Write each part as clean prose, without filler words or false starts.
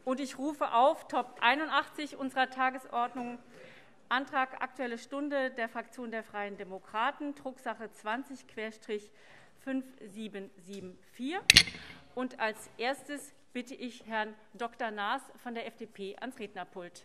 Und ich rufe auf Top 81 unserer Tagesordnung, Antrag Aktuelle Stunde der Fraktion der Freien Demokraten, Drucksache 20-5774. Und als erstes bitte ich Herrn Dr. Naas von der FDP ans Rednerpult.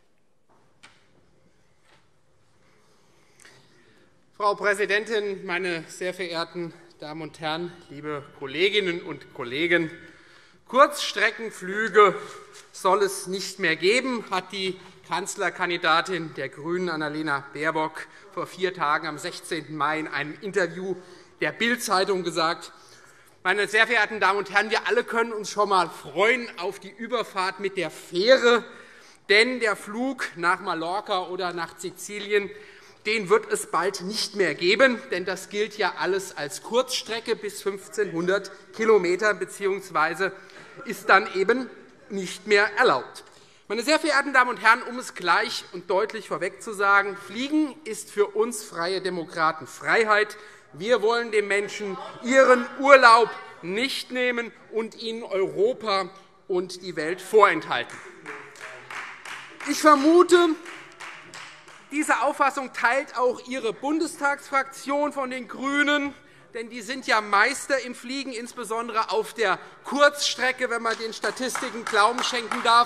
Frau Präsidentin, meine sehr verehrten Damen und Herren, liebe Kolleginnen und Kollegen! Kurzstreckenflüge soll es nicht mehr geben, hat die Kanzlerkandidatin der GRÜNEN, Annalena Baerbock, vor 4 Tagen am 16. Mai in einem Interview der Bild-Zeitung gesagt. Meine sehr verehrten Damen und Herren, wir alle können uns schon einmal freuen auf die Überfahrt mit der Fähre, denn der Flug nach Mallorca oder nach Sizilien, den wird es bald nicht mehr geben, denn das gilt ja alles als Kurzstrecke bis 1.500 km bzw. ist dann eben nicht mehr erlaubt. Meine sehr verehrten Damen und Herren, um es gleich und deutlich vorweg zu sagen, Fliegen ist für uns Freie Demokraten Freiheit. Wir wollen den Menschen ihren Urlaub nicht nehmen und ihnen Europa und die Welt vorenthalten. Ich vermute, diese Auffassung teilt auch Ihre Bundestagsfraktion von den GRÜNEN, denn die sind ja Meister im Fliegen, insbesondere auf der Kurzstrecke, wenn man den Statistiken Glauben schenken darf.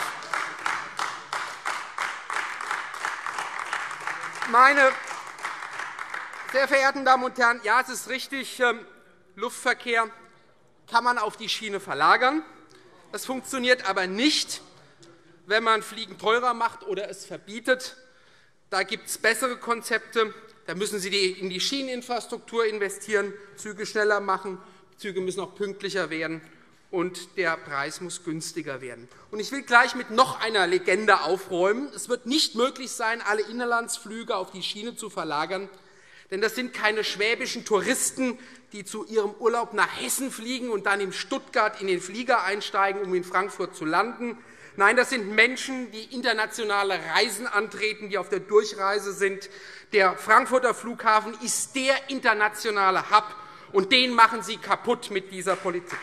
Meine sehr verehrten Damen und Herren, ja, es ist richtig, Luftverkehr kann man auf die Schiene verlagern. Das funktioniert aber nicht, wenn man Fliegen teurer macht oder es verbietet. Da gibt es bessere Konzepte. Da müssen Sie in die Schieneninfrastruktur investieren, Züge schneller machen, Züge müssen auch pünktlicher werden, und der Preis muss günstiger werden. Ich will gleich mit noch einer Legende aufräumen. Es wird nicht möglich sein, alle Inlandsflüge auf die Schiene zu verlagern, denn das sind keine schwäbischen Touristen, die zu ihrem Urlaub nach Hessen fliegen und dann in Stuttgart in den Flieger einsteigen, um in Frankfurt zu landen. Nein, das sind Menschen, die internationale Reisen antreten, die auf der Durchreise sind. Der Frankfurter Flughafen ist der internationale Hub, und den machen Sie kaputt mit dieser Politik.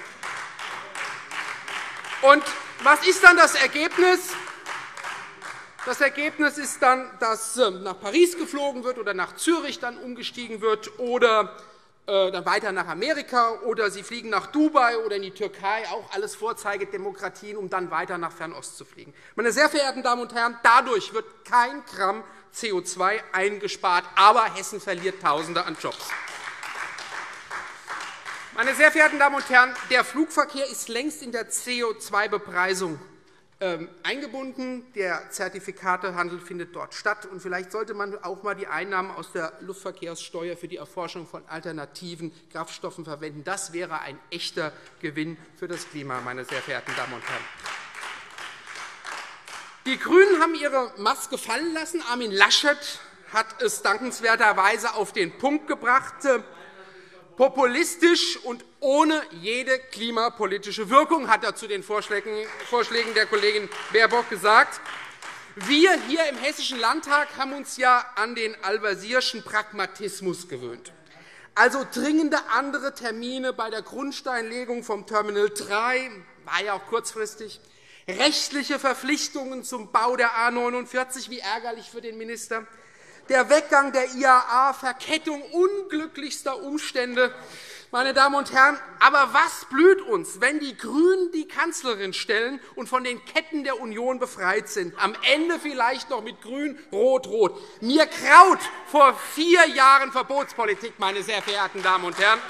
Und was ist dann das Ergebnis? Das Ergebnis ist dann, dass nach Paris geflogen wird oder nach Zürich dann umgestiegen wird oder dann weiter nach Amerika, oder Sie fliegen nach Dubai oder in die Türkei, auch alles Vorzeigedemokratien, um dann weiter nach Fernost zu fliegen. Meine sehr verehrten Damen und Herren, dadurch wird kein Gramm CO2 eingespart, aber Hessen verliert Tausende an Jobs. Meine sehr verehrten Damen und Herren, der Flugverkehr ist längst in der CO2-Bepreisung eingebunden. Der Zertifikatehandel findet dort statt. Und vielleicht sollte man auch einmal die Einnahmen aus der Luftverkehrssteuer für die Erforschung von alternativen Kraftstoffen verwenden. Das wäre ein echter Gewinn für das Klima, meine sehr verehrten Damen und Herren. Die GRÜNEN haben ihre Maske fallen lassen. Armin Laschet hat es dankenswerterweise auf den Punkt gebracht. Populistisch und ohne jede klimapolitische Wirkung, hat er zu den Vorschlägen der Kollegin Baerbock gesagt. Wir hier im Hessischen Landtag haben uns ja an den Al-Wazirschen Pragmatismus gewöhnt. Also dringende andere Termine bei der Grundsteinlegung vom Terminal 3, war ja auch kurzfristig, rechtliche Verpflichtungen zum Bau der A 49, wie ärgerlich für den Minister, der Weggang der IAA, Verkettung unglücklichster Umstände. Meine Damen und Herren, aber was blüht uns, wenn die GRÜNEN die Kanzlerin stellen und von den Ketten der Union befreit sind? Am Ende vielleicht noch mit Grün, Rot, Rot. Mir graut vor 4 Jahren Verbotspolitik, meine sehr verehrten Damen und Herren.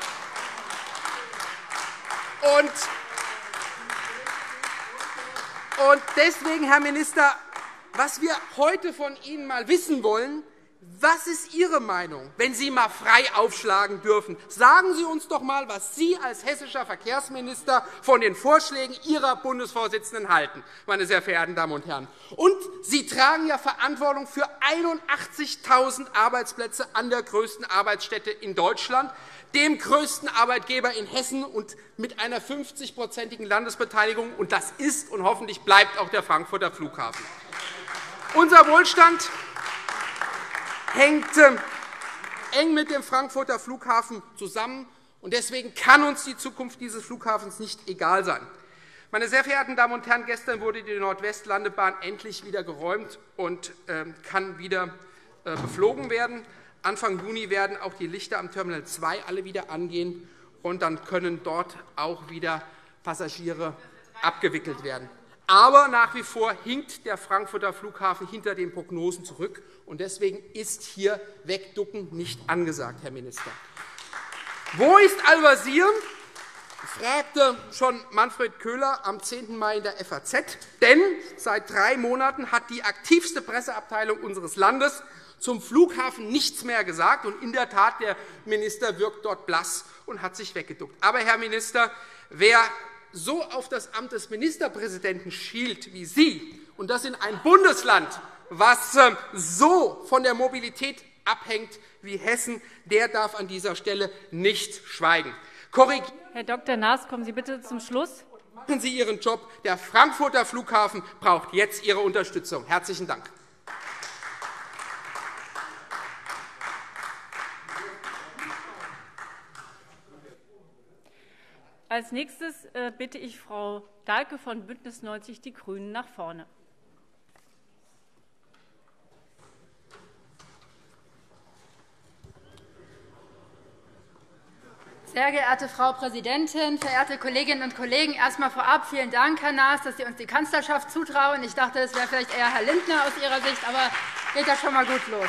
Und deswegen, Herr Minister, was wir heute von Ihnen einmal wissen wollen: Was ist Ihre Meinung, wenn Sie einmal frei aufschlagen dürfen? Sagen Sie uns doch einmal, was Sie als hessischer Verkehrsminister von den Vorschlägen Ihrer Bundesvorsitzenden halten, meine sehr verehrten Damen und Herren. Und Sie tragen ja Verantwortung für 81.000 Arbeitsplätze an der größten Arbeitsstätte in Deutschland, dem größten Arbeitgeber in Hessen und mit einer 50-prozentigen Landesbeteiligung. Und das ist und hoffentlich bleibt auch der Frankfurter Flughafen. Unser Wohlstand hängt eng mit dem Frankfurter Flughafen zusammen. Und deswegen kann uns die Zukunft dieses Flughafens nicht egal sein. Meine sehr verehrten Damen und Herren, gestern wurde die Nordwestlandebahn endlich wieder geräumt und kann wieder beflogen werden. Anfang Juni werden auch die Lichter am Terminal 2 alle wieder angehen, und dann können dort auch wieder Passagiere abgewickelt werden. Aber nach wie vor hinkt der Frankfurter Flughafen hinter den Prognosen zurück, und deswegen ist hier Wegducken nicht angesagt, Herr Minister. Wo ist Al-Wazir? Fragte schon Manfred Köhler am 10. Mai in der FAZ. Denn seit 3 Monaten hat die aktivste Presseabteilung unseres Landes zum Flughafen nichts mehr gesagt. Und in der Tat, der Minister wirkt dort blass und hat sich weggeduckt. Aber, Herr Minister, wer so auf das Amt des Ministerpräsidenten schielt wie Sie, und das in ein Bundesland, was so von der Mobilität abhängt wie Hessen, der darf an dieser Stelle nicht schweigen. Herr Dr. Naas, kommen Sie bitte zum Schluss. Machen Sie Ihren Job. Der Frankfurter Flughafen braucht jetzt Ihre Unterstützung. Herzlichen Dank. Als Nächstes bitte ich Frau Dahlke von BÜNDNIS 90 die GRÜNEN nach vorne. Sehr geehrte Frau Präsidentin, verehrte Kolleginnen und Kollegen! Erst einmal vorab vielen Dank, Herr Naas, dass Sie uns die Kanzlerschaft zutrauen. Ich dachte, es wäre vielleicht eher Herr Lindner aus Ihrer Sicht, aber geht ja schon einmal gut los.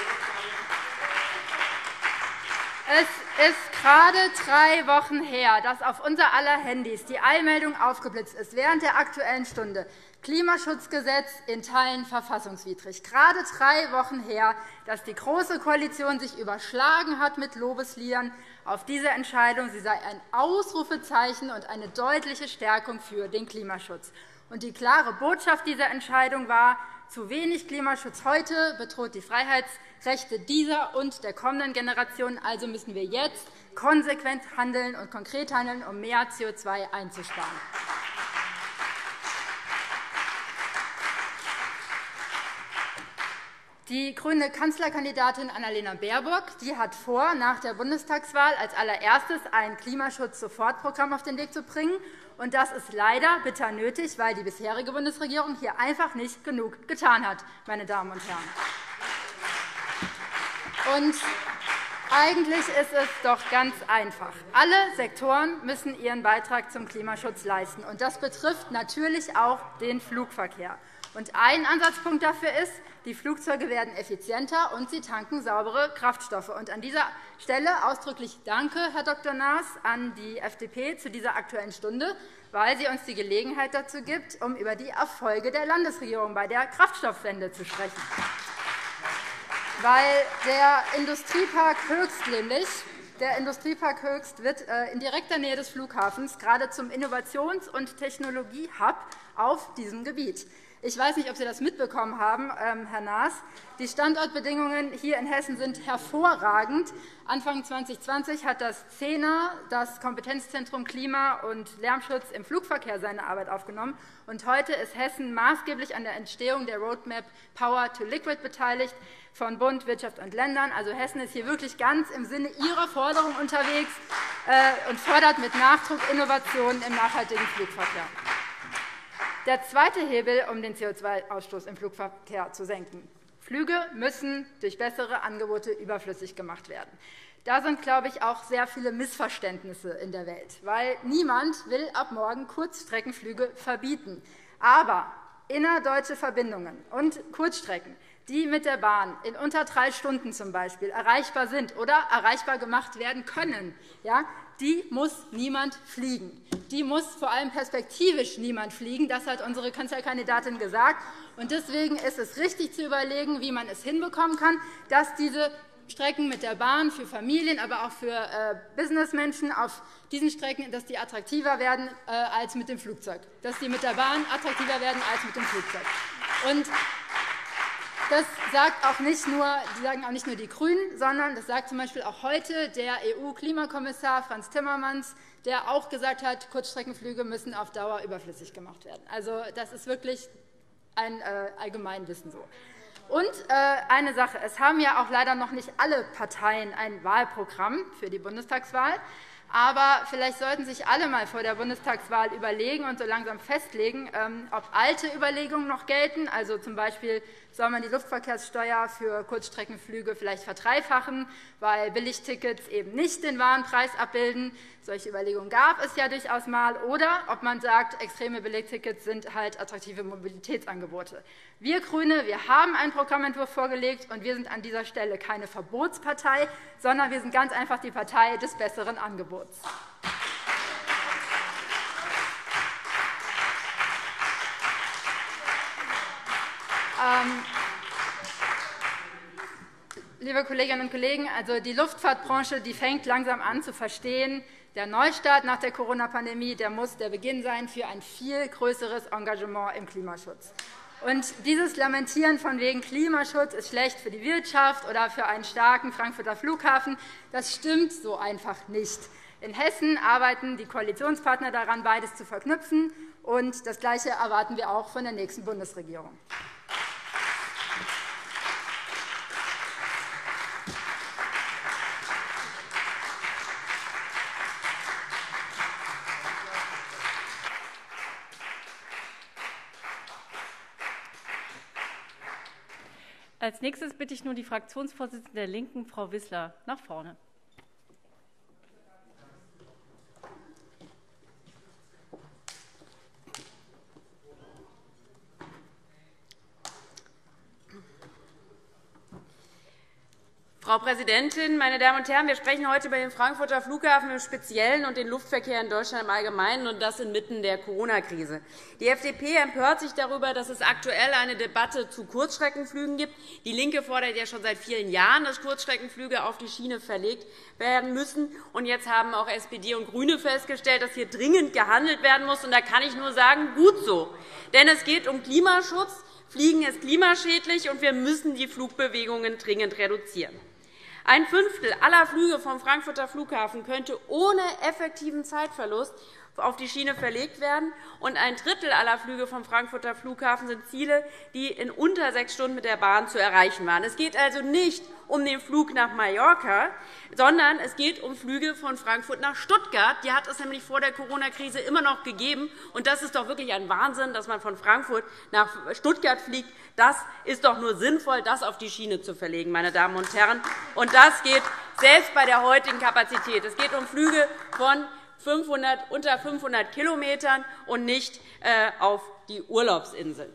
Es ist gerade 3 Wochen her, dass auf unser aller Handys die Eilmeldung aufgeblitzt ist während der Aktuellen Stunde. Klimaschutzgesetz in Teilen verfassungswidrig. Gerade 3 Wochen her, dass die Große Koalition sich überschlagen hat mit Lobesliedern auf diese Entscheidung. Sie sei ein Ausrufezeichen und eine deutliche Stärkung für den Klimaschutz. Und die klare Botschaft dieser Entscheidung war, zu wenig Klimaschutz heute bedroht die Freiheitsrechte dieser und der kommenden Generationen. Also müssen wir jetzt konsequent handeln und konkret handeln, um mehr CO2 einzusparen. Die grüne Kanzlerkandidatin Annalena Baerbock hat vor, nach der Bundestagswahl als allererstes ein Klimaschutz-Sofortprogramm auf den Weg zu bringen. Und das ist leider bitter nötig, weil die bisherige Bundesregierung hier einfach nicht genug getan hat, meine Damen und Herren. Und eigentlich ist es doch ganz einfach. Alle Sektoren müssen ihren Beitrag zum Klimaschutz leisten. Und das betrifft natürlich auch den Flugverkehr. Und ein Ansatzpunkt dafür ist, die Flugzeuge werden effizienter und sie tanken saubere Kraftstoffe. Und an dieser Stelle ausdrücklich Danke, Herr Dr. Naas, an die FDP zu dieser Aktuellen Stunde, weil sie uns die Gelegenheit dazu gibt, um über die Erfolge der Landesregierung bei der Kraftstoffwende zu sprechen. Weil der Industriepark Höchst wird in direkter Nähe des Flughafens gerade zum Innovations- und Technologie-Hub auf diesem Gebiet. Ich weiß nicht, ob Sie das mitbekommen haben, Herr Naas. Die Standortbedingungen hier in Hessen sind hervorragend. Anfang 2020 hat das CENA, das Kompetenzzentrum Klima- und Lärmschutz im Flugverkehr, seine Arbeit aufgenommen. Und heute ist Hessen maßgeblich an der Entstehung der Roadmap Power to Liquid beteiligt von Bund, Wirtschaft und Ländern. Also Hessen ist hier wirklich ganz im Sinne Ihrer Forderung unterwegs und fördert mit Nachdruck Innovationen im nachhaltigen Flugverkehr. Der zweite Hebel, um den CO2-Ausstoß im Flugverkehr zu senken. Flüge müssen durch bessere Angebote überflüssig gemacht werden. Da sind, glaube ich, auch sehr viele Missverständnisse in der Welt, weil niemand will ab morgen Kurzstreckenflüge verbieten. Aber innerdeutsche Verbindungen und Kurzstrecken, die mit der Bahn in unter 3 Stunden zum Beispiel erreichbar sind oder erreichbar gemacht werden können, die muss niemand fliegen. Die muss vor allem perspektivisch niemand fliegen. Das hat unsere Kanzlerkandidatin gesagt. Und deswegen ist es richtig zu überlegen, wie man es hinbekommen kann, dass diese Strecken mit der Bahn für Familien, aber auch für Businessmenschen auf diesen Strecken, dass die attraktiver werden als mit dem Flugzeug. Dass die mit der Bahn attraktiver werden als mit dem Flugzeug. Und das sagen auch nicht nur die GRÜNEN, sondern das sagt z.B. auch heute der EU-Klimakommissar Frans Timmermans, der auch gesagt hat, Kurzstreckenflüge müssen auf Dauer überflüssig gemacht werden. Also, das ist wirklich ein Allgemeinwissen so. Und eine Sache. Es haben ja auch leider noch nicht alle Parteien ein Wahlprogramm für die Bundestagswahl. Aber vielleicht sollten sich alle einmal vor der Bundestagswahl überlegen und so langsam festlegen, ob alte Überlegungen noch gelten. Also z. B. soll man die Luftverkehrssteuer für Kurzstreckenflüge vielleicht verdreifachen, weil Billigtickets eben nicht den wahren Preis abbilden. Solche Überlegungen gab es ja durchaus einmal. Oder ob man sagt, extreme Billigtickets sind halt attraktive Mobilitätsangebote. Wir GRÜNE, wir haben einen Programmentwurf vorgelegt, und wir sind an dieser Stelle keine Verbotspartei, sondern wir sind ganz einfach die Partei des besseren Angebots. Liebe Kolleginnen und Kollegen, also die Luftfahrtbranche fängt langsam an zu verstehen, der Neustart nach der Corona-Pandemie muss der Beginn sein für ein viel größeres Engagement im Klimaschutz. Und dieses Lamentieren von wegen Klimaschutz ist schlecht für die Wirtschaft oder für einen starken Frankfurter Flughafen, das stimmt so einfach nicht. In Hessen arbeiten die Koalitionspartner daran, beides zu verknüpfen, und das Gleiche erwarten wir auch von der nächsten Bundesregierung. Als Nächstes bitte ich nun die Fraktionsvorsitzende der LINKEN, Frau Wissler, nach vorne. Frau Präsidentin, meine Damen und Herren! Wir sprechen heute über den Frankfurter Flughafen im Speziellen und den Luftverkehr in Deutschland im Allgemeinen, und das inmitten der Corona-Krise. Die FDP empört sich darüber, dass es aktuell eine Debatte zu Kurzstreckenflügen gibt. DIE LINKE fordert ja schon seit vielen Jahren, dass Kurzstreckenflüge auf die Schiene verlegt werden müssen. Und jetzt haben auch SPD und GRÜNE festgestellt, dass hier dringend gehandelt werden muss. Und da kann ich nur sagen, gut so. Denn es geht um Klimaschutz. Fliegen ist klimaschädlich, und wir müssen die Flugbewegungen dringend reduzieren. Ein Fünftel aller Flüge vom Frankfurter Flughafen könnte ohne effektiven Zeitverlust auf die Schiene verlegt werden, und ein Drittel aller Flüge vom Frankfurter Flughafen sind Ziele, die in unter 6 Stunden mit der Bahn zu erreichen waren. Es geht also nicht um den Flug nach Mallorca, sondern es geht um Flüge von Frankfurt nach Stuttgart. Die hat es nämlich vor der Corona-Krise immer noch gegeben. Und das ist doch wirklich ein Wahnsinn, dass man von Frankfurt nach Stuttgart fliegt. Das ist doch nur sinnvoll, das auf die Schiene zu verlegen, meine Damen und Herren. Und das geht selbst bei der heutigen Kapazität. Es geht um Flüge von unter 500 Kilometern und nicht auf die Urlaubsinseln.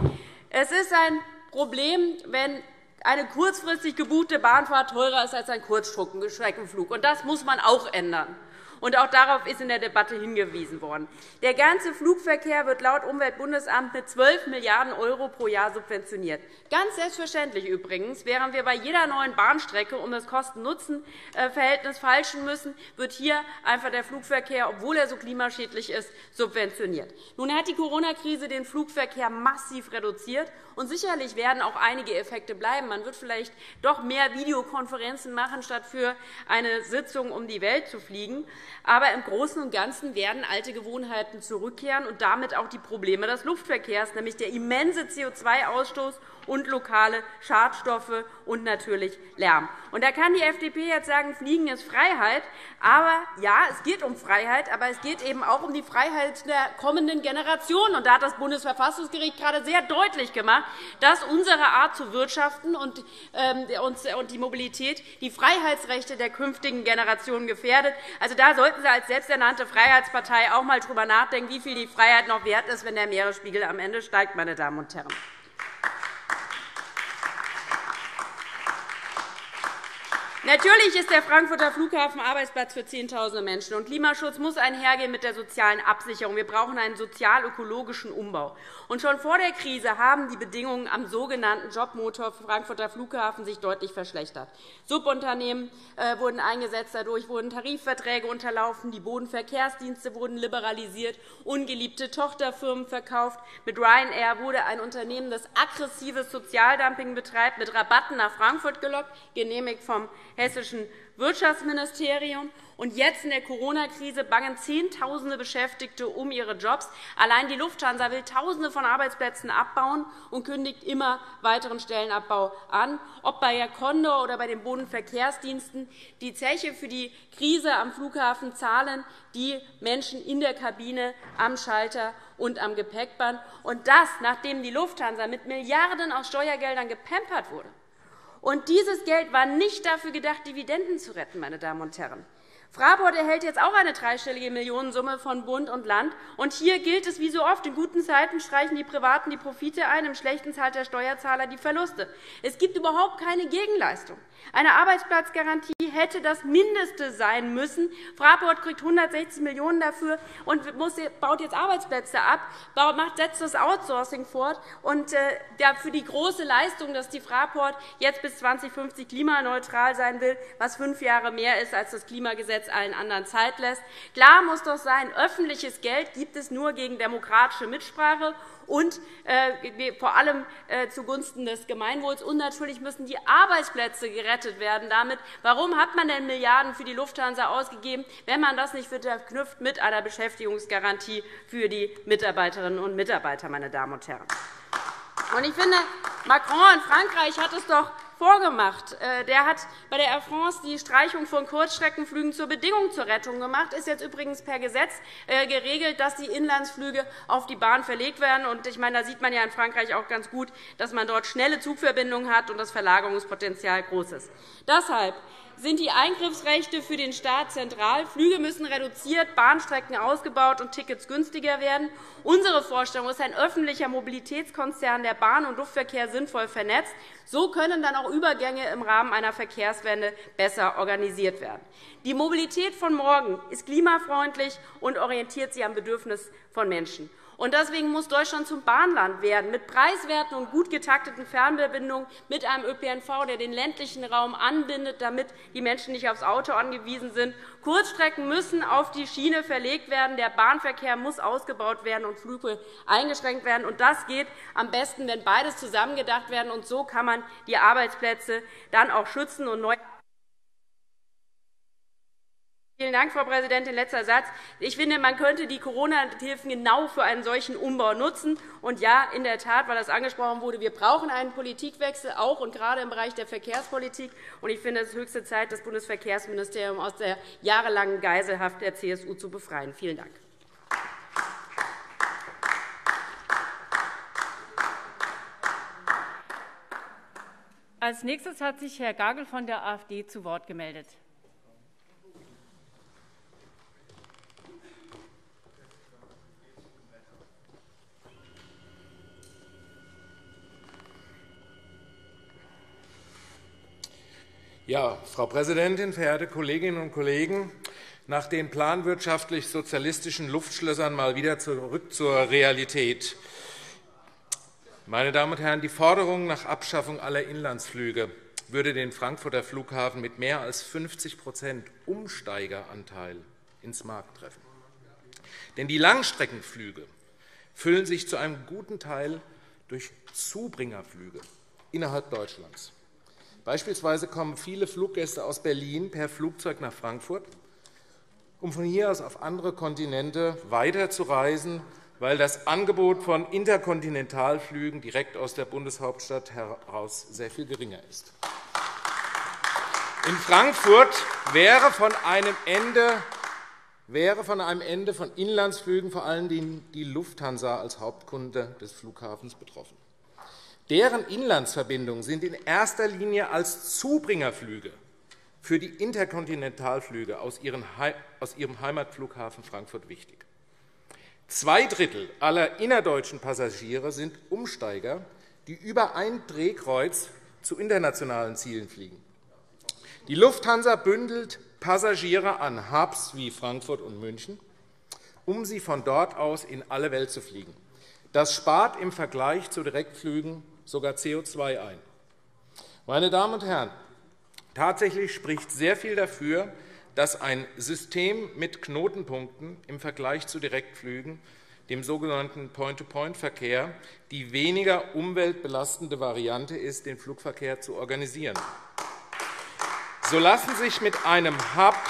Es ist ein Problem, wenn eine kurzfristig gebuchte Bahnfahrt teurer ist als ein Kurzstreckenflug. Und das muss man auch ändern. Und auch darauf ist in der Debatte hingewiesen worden. Der ganze Flugverkehr wird laut Umweltbundesamt mit 12 Milliarden € pro Jahr subventioniert. Ganz selbstverständlich übrigens, während wir bei jeder neuen Bahnstrecke um das Kosten-Nutzen-Verhältnis feilschen müssen, wird hier einfach der Flugverkehr, obwohl er so klimaschädlich ist, subventioniert. Nun hat die Corona-Krise den Flugverkehr massiv reduziert, und sicherlich werden auch einige Effekte bleiben. Man wird vielleicht doch mehr Videokonferenzen machen, statt für eine Sitzung um die Welt zu fliegen. Aber im Großen und Ganzen werden alte Gewohnheiten zurückkehren und damit auch die Probleme des Luftverkehrs, nämlich der immense CO2-Ausstoß und lokale Schadstoffe und natürlich Lärm. Und da kann die FDP jetzt sagen, Fliegen ist Freiheit. Aber ja, es geht um Freiheit, aber es geht eben auch um die Freiheit der kommenden Generationen. Und da hat das Bundesverfassungsgericht gerade sehr deutlich gemacht, dass unsere Art zu wirtschaften und die Mobilität die Freiheitsrechte der künftigen Generationen gefährdet. Also da sollten Sie als selbsternannte Freiheitspartei auch einmal darüber nachdenken, wie viel die Freiheit noch wert ist, wenn der Meeresspiegel am Ende steigt, meine Damen und Herren. Natürlich ist der Frankfurter Flughafen Arbeitsplatz für Zehntausende Menschen. Und Klimaschutz muss einhergehen mit der sozialen Absicherung. Wir brauchen einen sozial-ökologischen Umbau. Und schon vor der Krise haben die Bedingungen am sogenannten Jobmotor Frankfurter Flughafen sich deutlich verschlechtert. Subunternehmen wurden eingesetzt, dadurch wurden Tarifverträge unterlaufen, die Bodenverkehrsdienste wurden liberalisiert, ungeliebte Tochterfirmen verkauft. Mit Ryanair wurde ein Unternehmen, das aggressives Sozialdumping betreibt, mit Rabatten nach Frankfurt gelockt, genehmigt vom Hessischen Wirtschaftsministerium. Und jetzt in der Corona-Krise bangen Zehntausende Beschäftigte um ihre Jobs. Allein die Lufthansa will Tausende von Arbeitsplätzen abbauen und kündigt immer weiteren Stellenabbau an, ob bei Air Condor oder bei den Bodenverkehrsdiensten. Die Zeche für die Krise am Flughafen zahlen die Menschen in der Kabine, am Schalter und am Gepäckband. Und das, nachdem die Lufthansa mit Milliarden aus Steuergeldern gepampert wurde. Und dieses Geld war nicht dafür gedacht, Dividenden zu retten, meine Damen und Herren. Fraport erhält jetzt auch eine dreistellige Millionensumme von Bund und Land. Und hier gilt es wie so oft, in guten Zeiten streichen die Privaten die Profite ein, im schlechten zahlt der Steuerzahler die Verluste. Es gibt überhaupt keine Gegenleistung. Eine Arbeitsplatzgarantie hätte das Mindeste sein müssen. Fraport kriegt 160 Millionen € dafür und baut jetzt Arbeitsplätze ab, setzt das Outsourcing fort. Und für die große Leistung, dass die Fraport jetzt bis 2050 klimaneutral sein will, was 5 Jahre mehr ist, als das Klimagesetz allen anderen Zeit lässt. Klar muss doch sein, öffentliches Geld gibt es nur gegen demokratische Mitsprache und vor allem zugunsten des Gemeinwohls. Und natürlich müssen die Arbeitsplätze gerettet werden damit. Warum hat man denn Milliarden für die Lufthansa ausgegeben, wenn man das nicht verknüpft mit einer Beschäftigungsgarantie für die Mitarbeiterinnen und Mitarbeiter, meine Damen und Herren? Und ich finde, Macron in Frankreich hat es doch vorgemacht. Der hat bei der Air France die Streichung von Kurzstreckenflügen zur Bedingung zur Rettung gemacht. Ist jetzt übrigens per Gesetz geregelt, dass die Inlandsflüge auf die Bahn verlegt werden. Und ich meine, da sieht man ja in Frankreich auch ganz gut, dass man dort schnelle Zugverbindungen hat und das Verlagerungspotenzial groß ist. Deshalb sind die Eingriffsrechte für den Staat zentral. Flüge müssen reduziert, Bahnstrecken ausgebaut und Tickets günstiger werden. Unsere Vorstellung ist ein öffentlicher Mobilitätskonzern, der Bahn- und Luftverkehr sinnvoll vernetzt. So können dann auch Übergänge im Rahmen einer Verkehrswende besser organisiert werden. Die Mobilität von morgen ist klimafreundlich und orientiert sich am Bedürfnis von Menschen. Und deswegen muss Deutschland zum Bahnland werden, mit preiswerten und gut getakteten Fernverbindungen, mit einem ÖPNV, der den ländlichen Raum anbindet, damit die Menschen nicht aufs Auto angewiesen sind. Kurzstrecken müssen auf die Schiene verlegt werden, der Bahnverkehr muss ausgebaut werden und Flüge eingeschränkt werden. Und das geht am besten, wenn beides zusammengedacht werden. Und so kann man die Arbeitsplätze dann auch schützen und neu. Vielen Dank, Frau Präsidentin. Letzter Satz. Ich finde, man könnte die Corona-Hilfen genau für einen solchen Umbau nutzen. Und ja, in der Tat, weil das angesprochen wurde, wir brauchen einen Politikwechsel, auch und gerade im Bereich der Verkehrspolitik. Und ich finde, es ist höchste Zeit, das Bundesverkehrsministerium aus der jahrelangen Geiselhaft der CSU zu befreien. Vielen Dank. Als Nächstes hat sich Herr Gagel von der AfD zu Wort gemeldet. Ja, Frau Präsidentin, verehrte Kolleginnen und Kollegen! Nach den planwirtschaftlich-sozialistischen Luftschlössern mal wieder zurück zur Realität. Meine Damen und Herren, die Forderung nach Abschaffung aller Inlandsflüge würde den Frankfurter Flughafen mit mehr als 50% Umsteigeranteil ins Mark treffen. Denn die Langstreckenflüge füllen sich zu einem guten Teil durch Zubringerflüge innerhalb Deutschlands. Beispielsweise kommen viele Fluggäste aus Berlin per Flugzeug nach Frankfurt, um von hier aus auf andere Kontinente weiterzureisen, weil das Angebot von Interkontinentalflügen direkt aus der Bundeshauptstadt heraus sehr viel geringer ist. In Frankfurt wäre von einem Ende von Inlandsflügen vor allen Dingen die Lufthansa als Hauptkunde des Flughafens betroffen. Deren Inlandsverbindungen sind in erster Linie als Zubringerflüge für die Interkontinentalflüge aus ihrem Heimatflughafen Frankfurt wichtig. 2/3 aller innerdeutschen Passagiere sind Umsteiger, die über ein Drehkreuz zu internationalen Zielen fliegen. Die Lufthansa bündelt Passagiere an Hubs wie Frankfurt und München, um sie von dort aus in alle Welt zu fliegen. Das spart im Vergleich zu Direktflügen sogar CO2 ein. Meine Damen und Herren, tatsächlich spricht sehr viel dafür, dass ein System mit Knotenpunkten im Vergleich zu Direktflügen, dem sogenannten Point-to-Point-Verkehr, die weniger umweltbelastende Variante ist, den Flugverkehr zu organisieren. So lassen sich mit einem Hub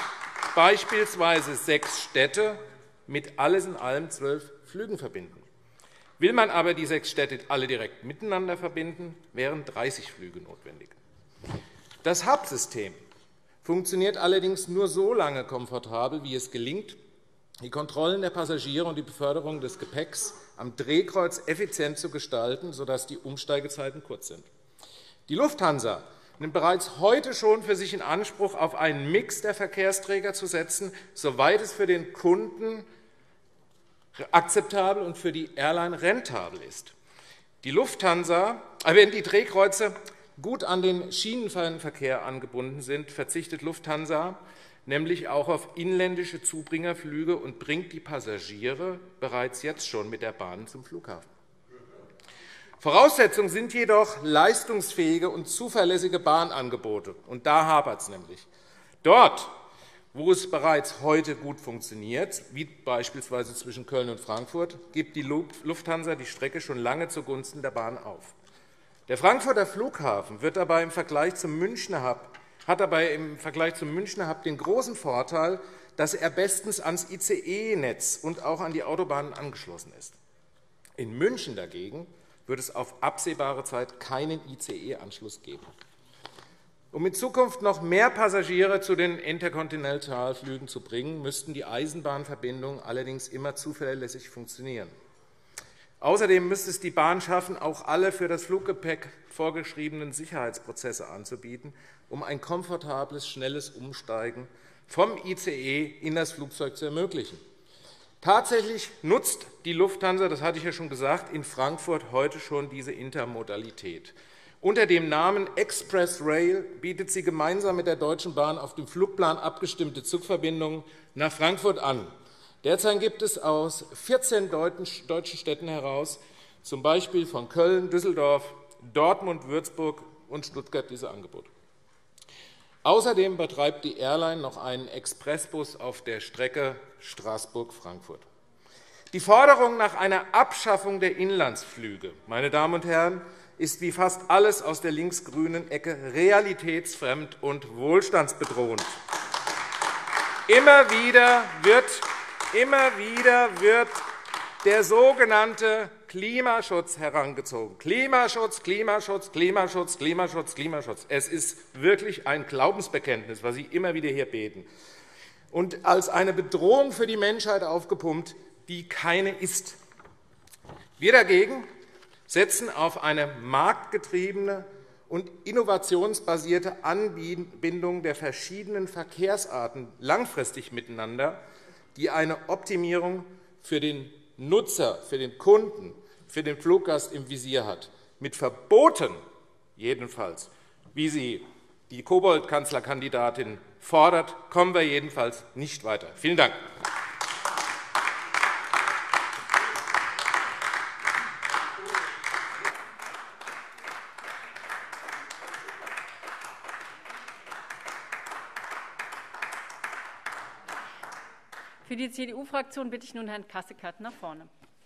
beispielsweise 6 Städte mit alles in allem 12 Flügen verbinden. Will man aber die 6 Städte alle direkt miteinander verbinden, wären 30 Flüge notwendig. Das Hub-System funktioniert allerdings nur so lange komfortabel, wie es gelingt, die Kontrollen der Passagiere und die Beförderung des Gepäcks am Drehkreuz effizient zu gestalten, sodass die Umsteigezeiten kurz sind. Die Lufthansa nimmt bereits heute schon für sich in Anspruch, auf einen Mix der Verkehrsträger zu setzen, soweit es für den Kunden akzeptabel und für die Airline rentabel ist. Die Lufthansa, wenn die Drehkreuze gut an den Schienenverkehr angebunden sind, verzichtet Lufthansa nämlich auch auf inländische Zubringerflüge und bringt die Passagiere bereits jetzt schon mit der Bahn zum Flughafen. Voraussetzung sind jedoch leistungsfähige und zuverlässige Bahnangebote. Und da hapert es nämlich. Dort, wo es bereits heute gut funktioniert, wie beispielsweise zwischen Köln und Frankfurt, gibt die Lufthansa die Strecke schon lange zugunsten der Bahn auf. Der Frankfurter Flughafen hat dabei im Vergleich zum Münchner Hub den großen Vorteil, dass er bestens ans ICE-Netz und auch an die Autobahnen angeschlossen ist. In München dagegen wird es auf absehbare Zeit keinen ICE-Anschluss geben. Um in Zukunft noch mehr Passagiere zu den Interkontinentalflügen zu bringen, müssten die Eisenbahnverbindungen allerdings immer zuverlässig funktionieren. Außerdem müsste es die Bahn schaffen, auch alle für das Fluggepäck vorgeschriebenen Sicherheitsprozesse anzubieten, um ein komfortables, schnelles Umsteigen vom ICE in das Flugzeug zu ermöglichen. Tatsächlich nutzt die Lufthansa, das hatte ich ja schon gesagt, in Frankfurt heute schon diese Intermodalität. Unter dem Namen Express Rail bietet sie gemeinsam mit der Deutschen Bahn auf dem Flugplan abgestimmte Zugverbindungen nach Frankfurt an. Derzeit gibt es aus 14 deutschen Städten heraus, z. B. von Köln, Düsseldorf, Dortmund, Würzburg und Stuttgart, diese Angebote. Außerdem betreibt die Airline noch einen Expressbus auf der Strecke Straßburg-Frankfurt. Die Forderung nach einer Abschaffung der Inlandsflüge, meine Damen und Herren, ist wie fast alles aus der linksgrünen Ecke realitätsfremd und wohlstandsbedrohend. Immer wieder wird der sogenannte Klimaschutz herangezogen. Klimaschutz, Klimaschutz, Klimaschutz, Klimaschutz, Klimaschutz. Es ist wirklich ein Glaubensbekenntnis, was Sie immer wieder hier beten. Und als eine Bedrohung für die Menschheit aufgepumpt, die keine ist. Wir dagegen setzen auf eine marktgetriebene und innovationsbasierte Anbindung der verschiedenen Verkehrsarten langfristig miteinander, die eine Optimierung für den Nutzer, für den Kunden, für den Fluggast im Visier hat. Mit Verboten jedenfalls, wie sie die Kobold-Kanzlerkandidatin fordert, kommen wir jedenfalls nicht weiter. Vielen Dank. Für die CDU-Fraktion bitte ich nun Herrn Kasseckert nach vorne.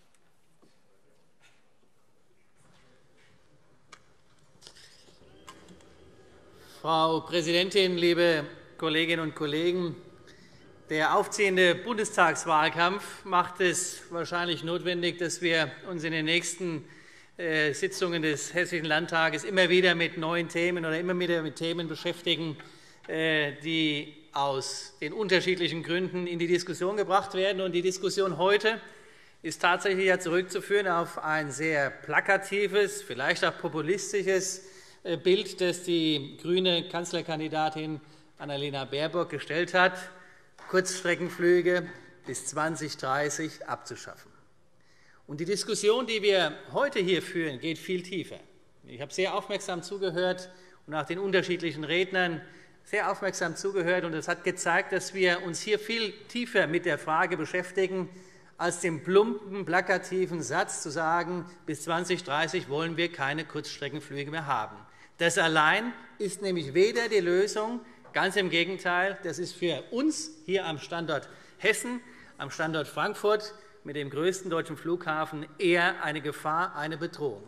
Frau Präsidentin, liebe Kolleginnen und Kollegen! Der aufziehende Bundestagswahlkampf macht es wahrscheinlich notwendig, dass wir uns in den nächsten Sitzungen des Hessischen Landtages immer wieder mit neuen Themen oder immer wieder mit Themen beschäftigen, die aus den unterschiedlichen Gründen in die Diskussion gebracht werden. Und die Diskussion heute ist tatsächlich zurückzuführen auf ein sehr plakatives, vielleicht auch populistisches Bild, das die grüne Kanzlerkandidatin Annalena Baerbock gestellt hat, Kurzstreckenflüge bis 2030 abzuschaffen. Und die Diskussion, die wir heute hier führen, geht viel tiefer. Ich habe sehr aufmerksam zugehört und auch den unterschiedlichen Rednern sehr aufmerksam zugehört, und es hat gezeigt, dass wir uns hier viel tiefer mit der Frage beschäftigen, als dem plumpen, plakativen Satz zu sagen, bis 2030 wollen wir keine Kurzstreckenflüge mehr haben. Das allein ist nämlich weder die Lösung, ganz im Gegenteil, das ist für uns hier am Standort Hessen, am Standort Frankfurt mit dem größten deutschen Flughafen eher eine Gefahr, eine Bedrohung.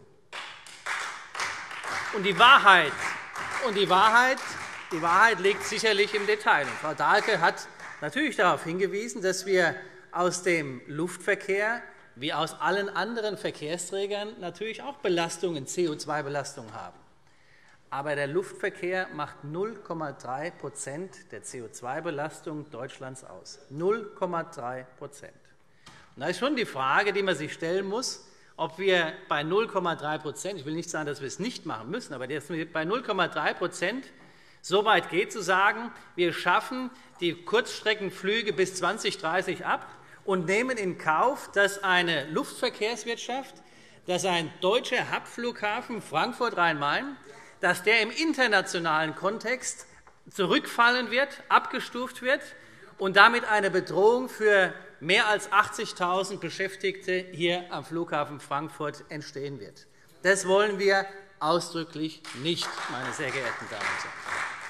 Und die Wahrheit liegt sicherlich im Detail. Frau Dahlke hat natürlich darauf hingewiesen, dass wir aus dem Luftverkehr wie aus allen anderen Verkehrsträgern natürlich auch Belastungen, CO2-Belastungen haben. Aber der Luftverkehr macht 0,3% der CO2-Belastung Deutschlands aus. 0,3%. Und da ist schon die Frage, die man sich stellen muss, ob wir bei 0,3%, ich will nicht sagen, dass wir es nicht machen müssen, aber dass wir bei 0,3% so weit geht, zu sagen, wir schaffen die Kurzstreckenflüge bis 2030 ab und nehmen in Kauf, dass eine Luftverkehrswirtschaft, dass ein deutscher Hubflughafen Frankfurt-Rhein-Main, dass der im internationalen Kontext zurückfallen wird, abgestuft wird und damit eine Bedrohung für mehr als 80.000 Beschäftigte hier am Flughafen Frankfurt entstehen wird. Das wollen wir ausdrücklich nicht, meine sehr geehrten Damen und Herren.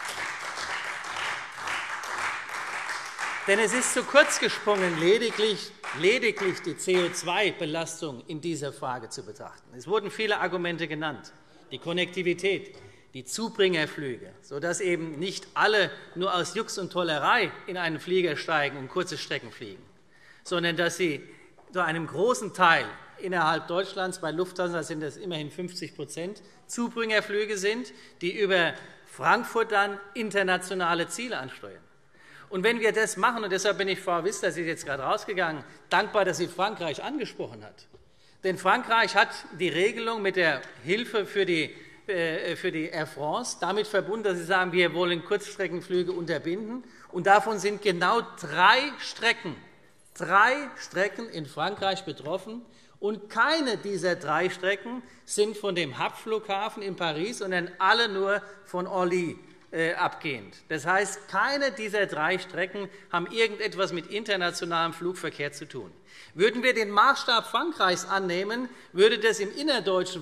Denn es ist zu kurz gesprungen, lediglich die CO2-Belastung in dieser Frage zu betrachten. Es wurden viele Argumente genannt. Die Konnektivität, die Zubringerflüge, sodass eben nicht alle nur aus Jux und Tollerei in einen Flieger steigen und kurze Strecken fliegen, sondern dass sie zu einem großen Teil innerhalb Deutschlands, bei Lufthansa sind das immerhin 50%, Zubringerflüge sind, die über Frankfurt dann internationale Ziele ansteuern. Und wenn wir das machen, und deshalb bin ich, Frau Wissler, Sie ist jetzt gerade rausgegangen, dankbar, dass sie Frankreich angesprochen hat. Denn Frankreich hat die Regelung mit der Hilfe für die Air France damit verbunden, dass sie sagen, wir wollen Kurzstreckenflüge unterbinden. Und davon sind genau 3 Strecken in Frankreich betroffen. Und keine dieser 3 Strecken sind von dem Hubflughafen in Paris, sondern alle nur von Orly abgehend. Das heißt, keine dieser 3 Strecken haben irgendetwas mit internationalem Flugverkehr zu tun. Würden wir den Maßstab Frankreichs annehmen, würde das im innerdeutschen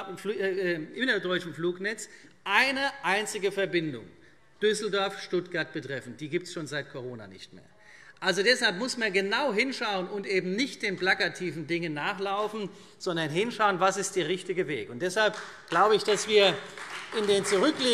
Flugnetz eine einzige Verbindung Düsseldorf-Stuttgart betreffen. Die gibt es schon seit Corona nicht mehr. Also deshalb muss man genau hinschauen und eben nicht den plakativen Dingen nachlaufen, sondern hinschauen, was ist der richtige Weg. Und deshalb glaube ich, dass wir in den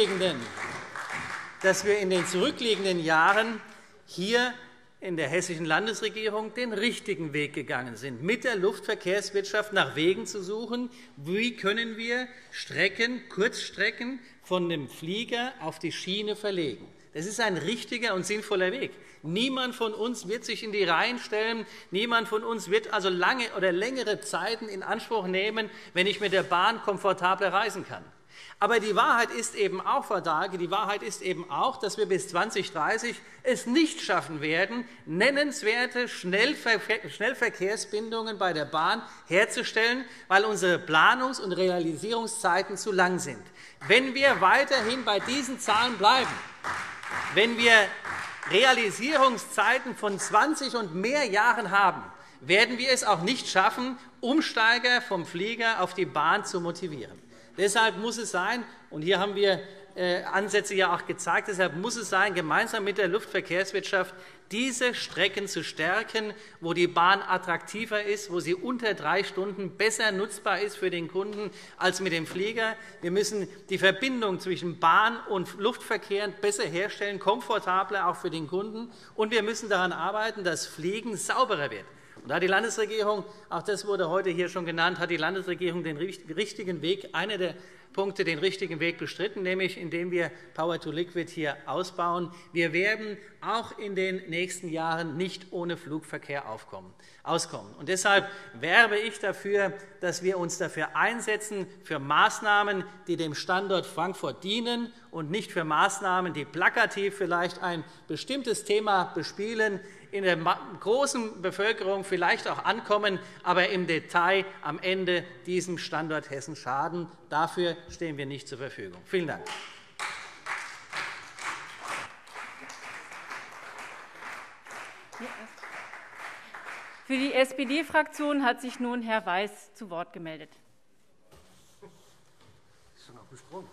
zurückliegenden Jahren hier in der Hessischen Landesregierung den richtigen Weg gegangen sind, mit der Luftverkehrswirtschaft nach Wegen zu suchen, wie können wir Kurzstrecken von dem Flieger auf die Schiene verlegen. Das ist ein richtiger und sinnvoller Weg. Niemand von uns wird sich in die Reihen stellen, niemand von uns wird also lange oder längere Zeiten in Anspruch nehmen, wenn ich mit der Bahn komfortabler reisen kann. Aber die Wahrheit ist eben auch, Frau Dahlke, dass wir bis 2030 es nicht schaffen werden, nennenswerte Schnellverkehrsbindungen bei der Bahn herzustellen, weil unsere Planungs- und Realisierungszeiten zu lang sind. Wenn wir weiterhin bei diesen Zahlen bleiben, wenn wir Realisierungszeiten von 20 und mehr Jahren haben, werden wir es auch nicht schaffen, Umsteiger vom Flieger auf die Bahn zu motivieren. Deshalb muss es sein, und hier haben wir Ansätze ja auch gezeigt, deshalb muss es sein, gemeinsam mit der Luftverkehrswirtschaft diese Strecken zu stärken, wo die Bahn attraktiver ist, wo sie unter 3 Stunden besser nutzbar ist für den Kunden als mit dem Flieger. Wir müssen die Verbindung zwischen Bahn und Luftverkehr besser herstellen, komfortabler auch für den Kunden. Und wir müssen daran arbeiten, dass Fliegen sauberer wird. Und da hat die Landesregierung, auch das wurde heute hier schon genannt, hat die Landesregierung den richtigen Weg, einer der Punkte, den richtigen Weg bestritten, nämlich indem wir Power-to-Liquid hier ausbauen. Wir werden auch in den nächsten Jahren nicht ohne Flugverkehr auskommen. Und deshalb werbe ich dafür, dass wir uns dafür einsetzen, für Maßnahmen, die dem Standort Frankfurt dienen und nicht für Maßnahmen, die plakativ vielleicht ein bestimmtes Thema bespielen, in der großen Bevölkerung vielleicht auch ankommen, aber im Detail am Ende diesem Standort Hessen schaden. Dafür stehen wir nicht zur Verfügung. Vielen Dank. Für die SPD-Fraktion hat sich nun Herr Weiß zu Wort gemeldet. Ist noch gesprungen?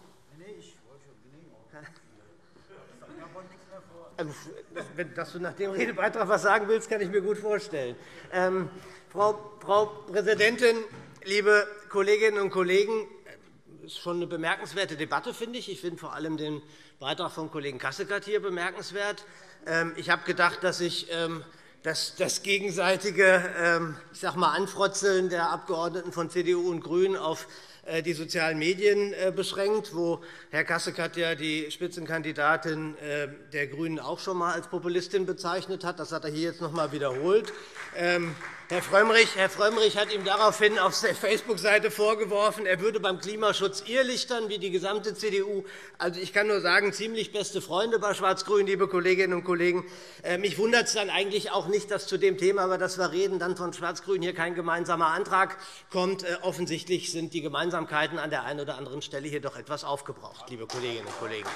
Dass du nach dem Redebeitrag was sagen willst, kann ich mir gut vorstellen. Frau Präsidentin, liebe Kolleginnen und Kollegen! ist schon eine bemerkenswerte Debatte, finde ich. Ich finde vor allem den Beitrag vom Kollegen Kasseckert hier bemerkenswert. Ich habe gedacht, dass ich das gegenseitige Anfrotzeln der Abgeordneten von CDU und GRÜNEN auf die sozialen Medien beschränkt, wo Herr Kasseckert ja die Spitzenkandidatin der GRÜNEN auch schon einmal als Populistin bezeichnet hat. Das hat er hier jetzt noch einmal wiederholt. Herr Frömmrich hat ihm daraufhin auf der Facebook-Seite vorgeworfen, er würde beim Klimaschutz irrlichtern wie die gesamte CDU. Also, ich kann nur sagen, ziemlich beste Freunde bei Schwarz-Grün, liebe Kolleginnen und Kollegen. Mich wundert es dann eigentlich auch nicht, dass zu dem Thema, über das wir reden, dann von Schwarz-Grün hier kein gemeinsamer Antrag kommt. Offensichtlich sind die Gemeinsamkeiten an der einen oder anderen Stelle hier doch etwas aufgebraucht, liebe Kolleginnen und Kollegen.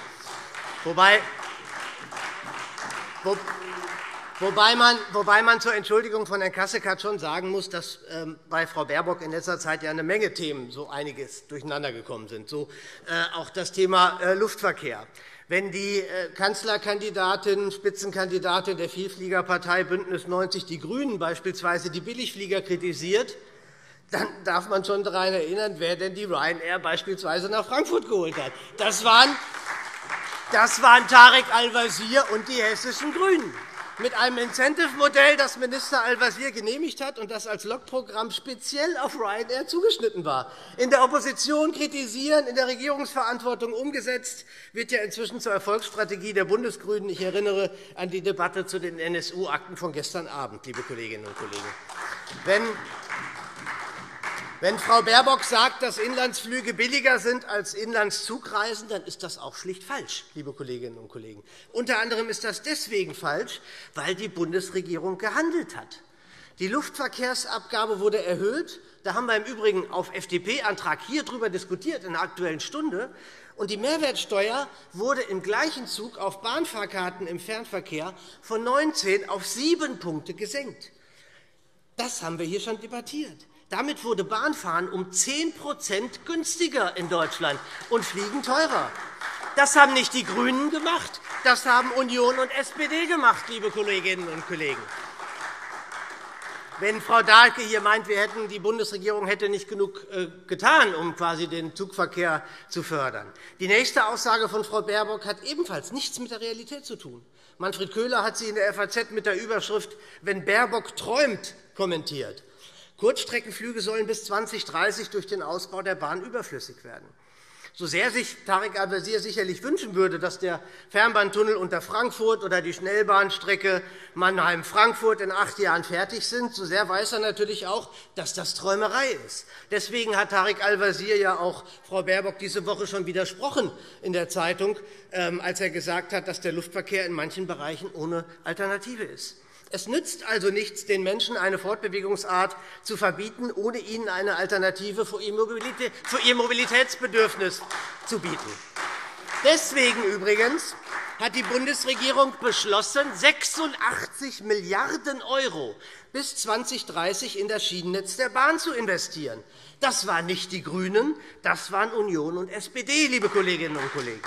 Wobei man zur Entschuldigung von Herrn Kasseckert schon sagen muss, dass bei Frau Baerbock in letzter Zeit ja eine Menge Themen so einiges durcheinandergekommen sind, so auch das Thema Luftverkehr. Wenn die Kanzlerkandidatin, Spitzenkandidatin der Vielfliegerpartei BÜNDNIS 90 die GRÜNEN beispielsweise die Billigflieger kritisiert, dann darf man schon daran erinnern, wer denn die Ryanair beispielsweise nach Frankfurt geholt hat. Das waren Tarek Al-Wazir und die hessischen GRÜNEN. Mit einem Incentive-Modell, das Minister Al-Wazir genehmigt hat und das als Lokprogramm speziell auf Ryanair zugeschnitten war. In der Opposition kritisieren, in der Regierungsverantwortung umgesetzt, wird ja inzwischen zur Erfolgsstrategie der Bundesgrünen. Ich erinnere an die Debatte zu den NSU-Akten von gestern Abend, liebe Kolleginnen und Kollegen. Wenn Frau Baerbock sagt, dass Inlandsflüge billiger sind als Inlandszugreisen, dann ist das auch schlicht falsch, liebe Kolleginnen und Kollegen. Unter anderem ist das deswegen falsch, weil die Bundesregierung gehandelt hat. Die Luftverkehrsabgabe wurde erhöht. Da haben wir im Übrigen auf FDP-Antrag hier darüber diskutiert in der Aktuellen Stunde. Und die Mehrwertsteuer wurde im gleichen Zug auf Bahnfahrkarten im Fernverkehr von 19 auf 7 Punkte gesenkt. Das haben wir hier schon debattiert. Damit wurde Bahnfahren um 10 % günstiger in Deutschland und Fliegen teurer. Das haben nicht die GRÜNEN gemacht, das haben Union und SPD gemacht, liebe Kolleginnen und Kollegen. Wenn Frau Dahlke hier meint, die Bundesregierung hätte nicht genug getan, um quasi den Zugverkehr zu fördern. Die nächste Aussage von Frau Baerbock hat ebenfalls nichts mit der Realität zu tun. Manfred Köhler hat sie in der FAZ mit der Überschrift »Wenn Baerbock träumt« kommentiert. Kurzstreckenflüge sollen bis 2030 durch den Ausbau der Bahn überflüssig werden. So sehr sich Tarek Al-Wazir sicherlich wünschen würde, dass der Fernbahntunnel unter Frankfurt oder die Schnellbahnstrecke Mannheim-Frankfurt in 8 Jahren fertig sind, so sehr weiß er natürlich auch, dass das Träumerei ist. Deswegen hat Tarek Al-Wazir ja auch Frau Baerbock diese Woche schon widersprochen in der Zeitung, als er gesagt hat, dass der Luftverkehr in manchen Bereichen ohne Alternative ist. Es nützt also nichts, den Menschen eine Fortbewegungsart zu verbieten, ohne ihnen eine Alternative für ihr Mobilitätsbedürfnis zu bieten. Deswegen übrigens hat die Bundesregierung beschlossen, 86 Milliarden € bis 2030 in das Schienennetz der Bahn zu investieren. Das waren nicht die GRÜNEN, das waren Union und SPD, liebe Kolleginnen und Kollegen.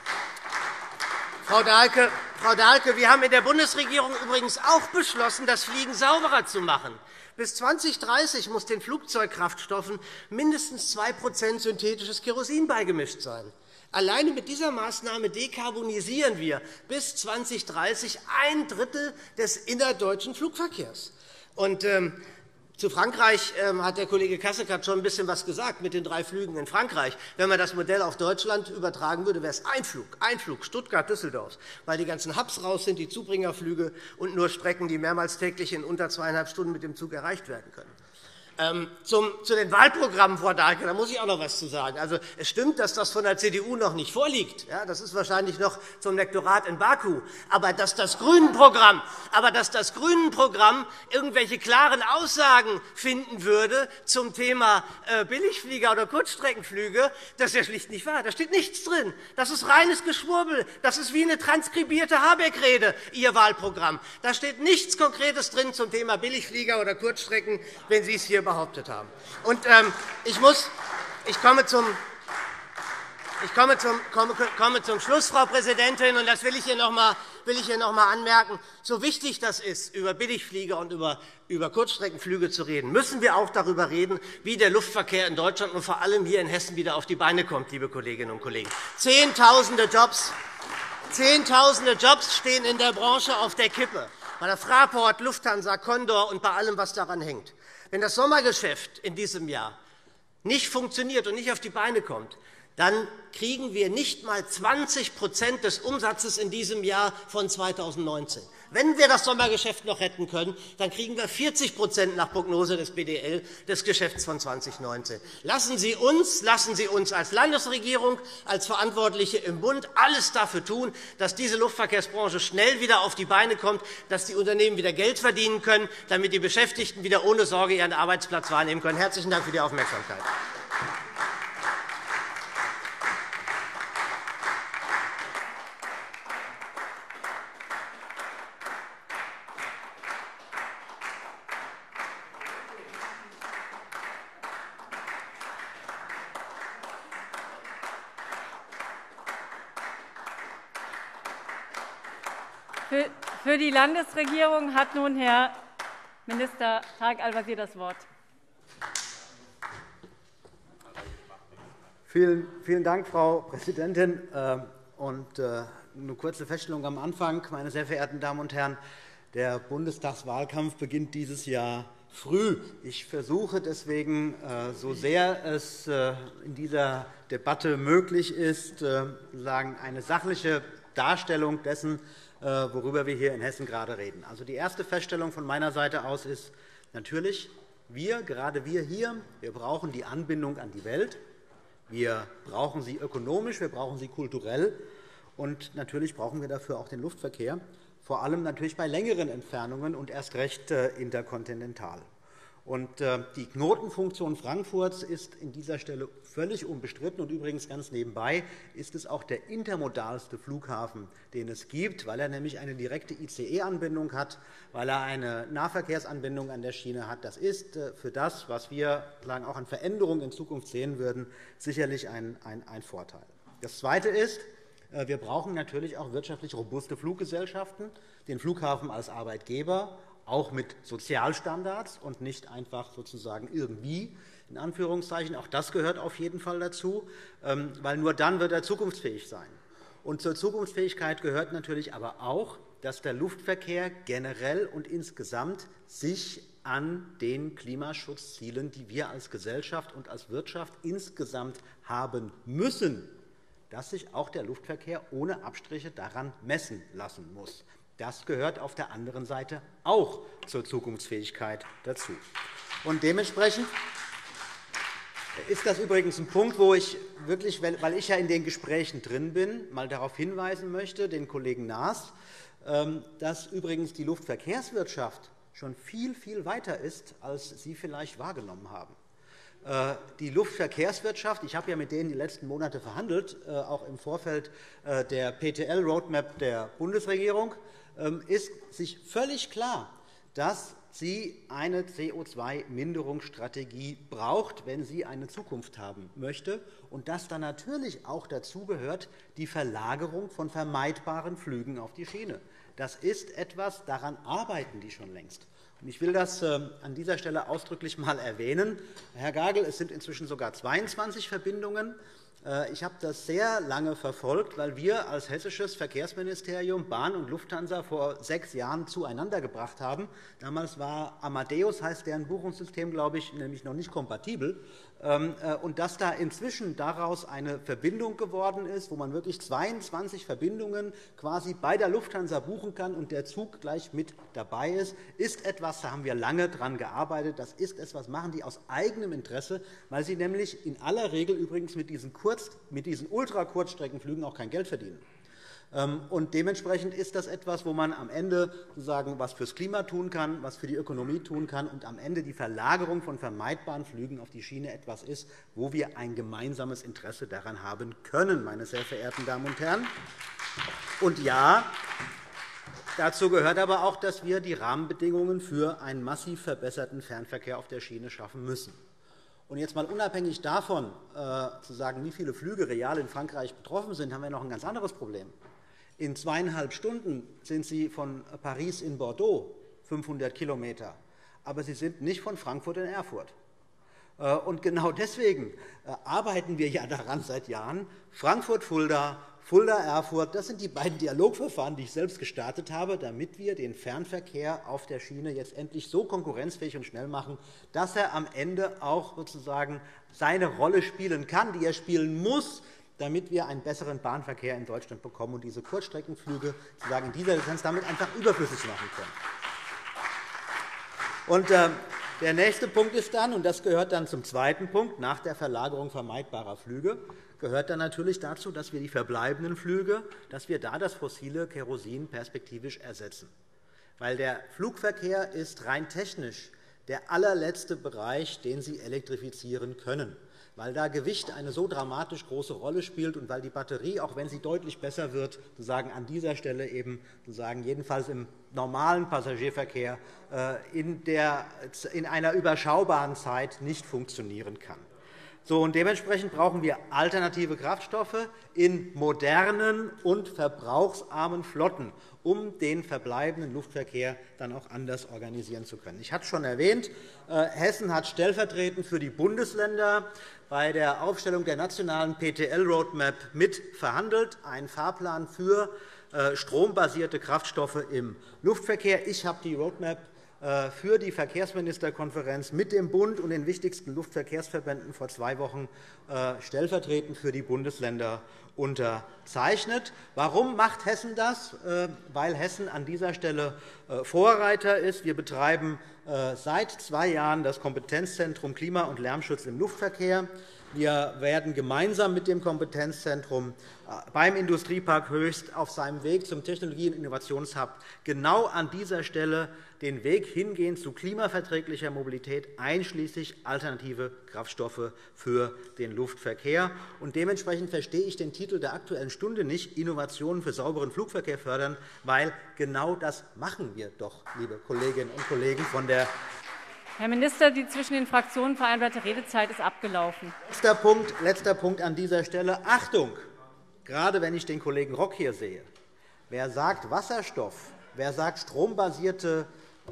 Frau Dahlke, wir haben in der Bundesregierung übrigens auch beschlossen, das Fliegen sauberer zu machen. Bis 2030 muss den Flugzeugkraftstoffen mindestens 2 % synthetisches Kerosin beigemischt sein. Alleine mit dieser Maßnahme dekarbonisieren wir bis 2030 1/3 des innerdeutschen Flugverkehrs. Und zu Frankreich hat der Kollege Kasseckert schon ein bisschen was gesagt mit den 3 Flügen in Frankreich. Wenn man das Modell auf Deutschland übertragen würde, wäre es ein Flug, Stuttgart-Düsseldorf, weil die ganzen Hubs raus sind, die Zubringerflüge und nur Strecken, die mehrmals täglich in unter 2,5 Stunden mit dem Zug erreicht werden können. Zu den Wahlprogrammen, Frau Dahlke, da muss ich auch noch etwas zu sagen. Also, es stimmt, dass das von der CDU noch nicht vorliegt. Ja, das ist wahrscheinlich noch zum Lektorat in Baku. Aber dass das Grünen-Programm irgendwelche klaren Aussagen finden würde zum Thema Billigflieger oder Kurzstreckenflüge, das ist ja schlicht nicht wahr. Da steht nichts drin. Das ist reines Geschwurbel. Das ist wie eine transkribierte Habeck-Rede, Ihr Wahlprogramm. Da steht nichts Konkretes drin zum Thema Billigflieger oder Kurzstrecken, wenn Sie es hier behauptet haben. Und ich komme zum Schluss, Frau Präsidentin, und das will ich hier noch einmal will ich hier noch einmal anmerken, so wichtig das ist, über Billigflieger und über Kurzstreckenflüge zu reden, müssen wir auch darüber reden, wie der Luftverkehr in Deutschland und vor allem hier in Hessen wieder auf die Beine kommt, liebe Kolleginnen und Kollegen. Zehntausende Jobs stehen in der Branche auf der Kippe, bei der Fraport, Lufthansa, Condor und bei allem, was daran hängt. Wenn das Sommergeschäft in diesem Jahr nicht funktioniert und nicht auf die Beine kommt, dann kriegen wir nicht einmal 20 des Umsatzes in diesem Jahr von 2019. Wenn wir das Sommergeschäft noch retten können, dann kriegen wir 40 nach Prognose des BDL des Geschäfts von 2019. Lassen Sie uns als Landesregierung, als Verantwortliche im Bund alles dafür tun, dass diese Luftverkehrsbranche schnell wieder auf die Beine kommt, dass die Unternehmen wieder Geld verdienen können, damit die Beschäftigten wieder ohne Sorge ihren Arbeitsplatz wahrnehmen können. Herzlichen Dank für die Aufmerksamkeit. Für die Landesregierung hat nun Herr Minister Tarek Al-Wazir das Wort. Vielen Dank, Frau Präsidentin. Eine kurze Feststellung am Anfang. Meine sehr verehrten Damen und Herren, der Bundestagswahlkampf beginnt dieses Jahr früh. Ich versuche deswegen, so sehr es in dieser Debatte möglich ist, eine sachliche Darstellung dessen, worüber wir hier in Hessen gerade reden. Also die erste Feststellung von meiner Seite aus ist natürlich, gerade wir hier, wir brauchen die Anbindung an die Welt. Wir brauchen sie ökonomisch, wir brauchen sie kulturell, und natürlich brauchen wir dafür auch den Luftverkehr, vor allem natürlich bei längeren Entfernungen und erst recht interkontinental. Und die Knotenfunktion Frankfurts ist an dieser Stelle völlig unbestritten. Und übrigens ganz nebenbei ist es auch der intermodalste Flughafen, den es gibt, weil er nämlich eine direkte ICE-Anbindung hat, weil er eine Nahverkehrsanbindung an der Schiene hat. Das ist für das, was wir auch an Veränderungen in Zukunft sehen würden, sicherlich ein Vorteil. Das Zweite ist, wir brauchen natürlich auch wirtschaftlich robuste Fluggesellschaften, den Flughafen als Arbeitgeber, auch mit Sozialstandards und nicht einfach sozusagen irgendwie, in Anführungszeichen. Auch das gehört auf jeden Fall dazu, weil nur dann wird er zukunftsfähig sein. Und zur Zukunftsfähigkeit gehört natürlich aber auch, dass der Luftverkehr generell und insgesamt sich an den Klimaschutzzielen, die wir als Gesellschaft und als Wirtschaft insgesamt haben müssen, dass sich auch der Luftverkehr ohne Abstriche daran messen lassen muss. Das gehört auf der anderen Seite auch zur Zukunftsfähigkeit dazu. Und dementsprechend ist das übrigens ein Punkt, wo ich wirklich, weil ich ja in den Gesprächen drin bin, mal darauf hinweisen möchte, den Kollegen Naas, dass übrigens die Luftverkehrswirtschaft schon viel, viel weiter ist, als Sie vielleicht wahrgenommen haben. Die Luftverkehrswirtschaft, ich habe ja mit denen die letzten Monate verhandelt, auch im Vorfeld der PTL-Roadmap der Bundesregierung, ist sich völlig klar, dass sie eine CO2-Minderungsstrategie braucht, wenn sie eine Zukunft haben möchte, und dass dann natürlich auch dazu gehört die Verlagerung von vermeidbaren Flügen auf die Schiene. Das ist etwas, daran arbeiten die schon längst. Ich will das an dieser Stelle ausdrücklich einmal erwähnen. Herr Gagel, es sind inzwischen sogar 22 Verbindungen. Ich habe das sehr lange verfolgt, weil wir als hessisches Verkehrsministerium Bahn und Lufthansa vor 6 Jahren zueinander gebracht haben. Damals war Amadeus, heißt deren Buchungssystem, glaube ich, nämlich noch nicht kompatibel. Und dass da inzwischen daraus eine Verbindung geworden ist, wo man wirklich 22 Verbindungen quasi bei der Lufthansa buchen kann und der Zug gleich mit dabei ist, ist etwas, da haben wir lange daran gearbeitet. Das ist etwas, machen die aus eigenem Interesse, weil sie nämlich in aller Regel übrigens mit diesen Ultrakurzstreckenflügen auch kein Geld verdienen. Und dementsprechend ist das etwas, wo man am Ende sozusagen was fürs Klima tun kann, was für die Ökonomie tun kann, und am Ende die Verlagerung von vermeidbaren Flügen auf die Schiene etwas ist, wo wir ein gemeinsames Interesse daran haben können, meine sehr verehrten Damen und Herren. Und ja, dazu gehört aber auch, dass wir die Rahmenbedingungen für einen massiv verbesserten Fernverkehr auf der Schiene schaffen müssen. Und jetzt mal unabhängig davon, zu sagen, wie viele Flüge real in Frankreich betroffen sind, haben wir noch ein ganz anderes Problem. In 2,5 Stunden sind Sie von Paris in Bordeaux, 500 km, aber Sie sind nicht von Frankfurt in Erfurt. Und genau deswegen arbeiten wir ja daran seit Jahren. Frankfurt-Fulda, Fulda-Erfurt, das sind die beiden Dialogverfahren, die ich selbst gestartet habe, damit wir den Fernverkehr auf der Schiene jetzt endlich so konkurrenzfähig und schnell machen, dass er am Ende auch sozusagen seine Rolle spielen kann, die er spielen muss, damit wir einen besseren Bahnverkehr in Deutschland bekommen und diese Kurzstreckenflüge sozusagen in dieser Distanz damit einfach überflüssig machen können. Und der nächste Punkt ist dann, und das gehört dann zum zweiten Punkt, nach der Verlagerung vermeidbarer Flüge, gehört dann natürlich dazu, dass wir die verbleibenden Flüge, dass wir da das fossile Kerosin perspektivisch ersetzen. Weil der Flugverkehr ist rein technisch der allerletzte Bereich, den Sie elektrifizieren können, weil da Gewicht eine so dramatisch große Rolle spielt und weil die Batterie, auch wenn sie deutlich besser wird, sozusagen an dieser Stelle eben sozusagen jedenfalls im normalen Passagierverkehr in einer überschaubaren Zeit nicht funktionieren kann. So, und dementsprechend brauchen wir alternative Kraftstoffe in modernen und verbrauchsarmen Flotten, um den verbleibenden Luftverkehr dann auch anders organisieren zu können. Ich hatte es schon erwähnt, Hessen hat stellvertretend für die Bundesländer bei der Aufstellung der nationalen PTL-Roadmap mitverhandelt, einen Fahrplan für strombasierte Kraftstoffe im Luftverkehr. Ich habe die Roadmap für die Verkehrsministerkonferenz mit dem Bund und den wichtigsten Luftverkehrsverbänden vor 2 Wochen stellvertretend für die Bundesländer unterzeichnet. Warum macht Hessen das? Weil Hessen an dieser Stelle Vorreiter ist. Wir betreiben seit 2 Jahren das Kompetenzzentrum Klima- und Lärmschutz im Luftverkehr. Wir werden gemeinsam mit dem Kompetenzzentrum beim Industriepark Höchst auf seinem Weg zum Technologie- und Innovationshub genau an dieser Stelle den Weg hingehen zu klimaverträglicher Mobilität, einschließlich alternative Kraftstoffe für den Luftverkehr. Und dementsprechend verstehe ich den Titel der Aktuellen Stunde nicht, Innovationen für sauberen Flugverkehr fördern, weil genau das machen wir doch, liebe Kolleginnen und Kollegen von der Herr Minister, die zwischen den Fraktionen vereinbarte Redezeit ist abgelaufen. Letzter Punkt an dieser Stelle. Achtung, gerade wenn ich den Kollegen Rock hier sehe. Wer sagt Wasserstoff, wer sagt strombasierte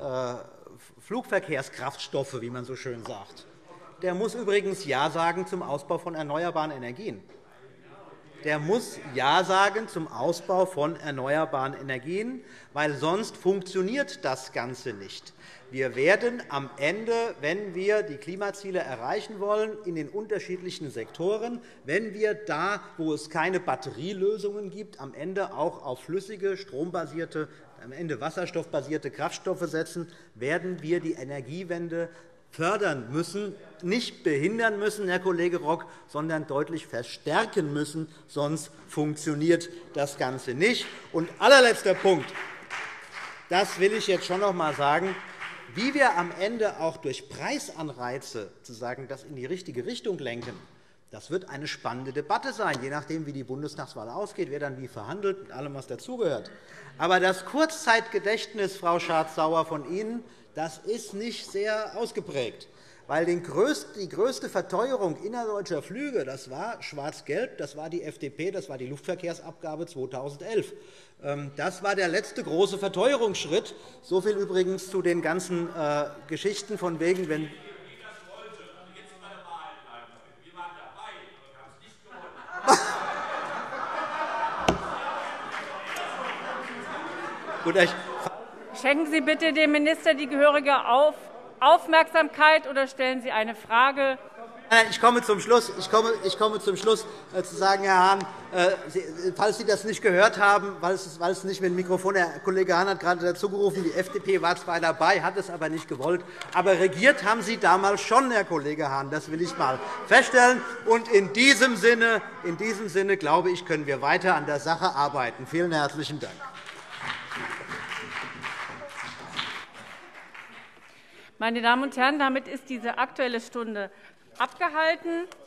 Flugverkehrskraftstoffe, wie man so schön sagt, der muss übrigens Ja sagen zum Ausbau von erneuerbaren Energien. Der muss Ja sagen zum Ausbau von erneuerbaren Energien, weil sonst funktioniert das Ganze nicht. Wir werden am Ende, wenn wir die Klimaziele erreichen wollen, in den unterschiedlichen Sektoren, wenn wir da, wo es keine Batterielösungen gibt, am Ende auch auf flüssige, strombasierte, am Ende wasserstoffbasierte Kraftstoffe setzen, werden wir die Energiewende fördern müssen, nicht behindern müssen, Herr Kollege Rock, sondern deutlich verstärken müssen. Sonst funktioniert das Ganze nicht. Und allerletzter Punkt. Das will ich jetzt schon noch einmal sagen. Wie wir am Ende auch durch Preisanreize sozusagen das in die richtige Richtung lenken, das wird eine spannende Debatte sein, je nachdem, wie die Bundestagswahl ausgeht, wer dann wie verhandelt und allem, was dazugehört. Aber das Kurzzeitgedächtnis, Frau Schardt-Sauer, von Ihnen, das ist nicht sehr ausgeprägt. Weil die größte Verteuerung innerdeutscher Flüge, das war Schwarz-Gelb, das war die FDP, das war die Luftverkehrsabgabe 2011. Das war der letzte große Verteuerungsschritt. So viel übrigens zu den ganzen Geschichten von wegen, wenn Schenken Sie bitte dem Minister die gehörige Aufmerksamkeit oder stellen Sie eine Frage? Ich komme zum Schluss. Zu sagen, Herr Hahn, falls Sie das nicht gehört haben, weil es nicht mit dem Mikrofon, Herr Kollege Hahn hat gerade dazu gerufen, die FDP war zwar dabei, hat es aber nicht gewollt. Aber regiert haben Sie damals schon, Herr Kollege Hahn. Das will ich einmal feststellen. Und in diesem Sinne, glaube ich, können wir weiter an der Sache arbeiten. Vielen herzlichen Dank. Meine Damen und Herren, damit ist diese Aktuelle Stunde abgehalten.